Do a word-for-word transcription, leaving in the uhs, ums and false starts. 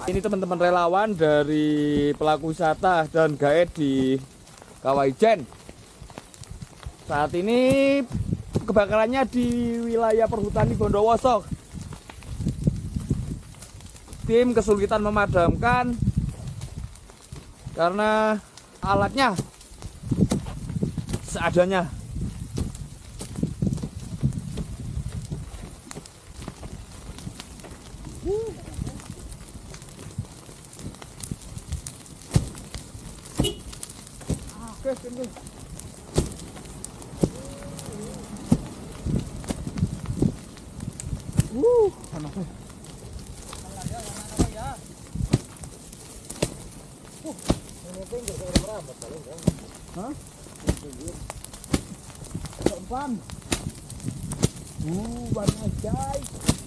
Ini teman-teman relawan dari pelaku wisata dan guide di Kawaijen. Saat ini kebakarannya di wilayah perhutani Bondowoso. Tim kesulitan memadamkan karena alatnya seadanya. Oke, ini. Uh, panasnya. Hah? Keempat. Uh, panas guys.